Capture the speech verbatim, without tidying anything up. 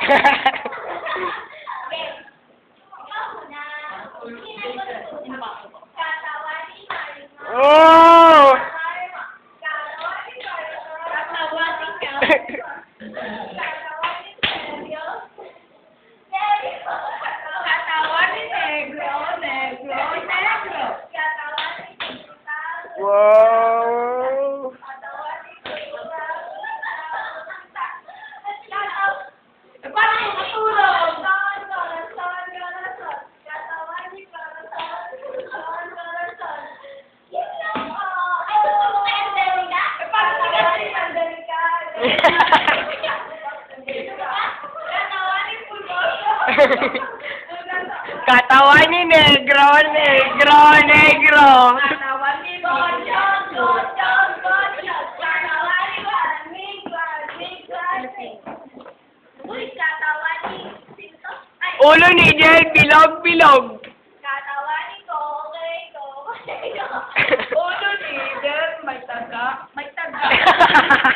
Oh! Wow! Katawan ni negro, negro, negro. Katawan ni Gotchon, Gotchon, Gotchon. Katawan ni Migwan, Migwan. Uy, katawan ni Pinto. Ay, Ulo ni Jay, bilog, bilog. katawan ni Koke, Koke. Ulo ni Del, may taga, may taga.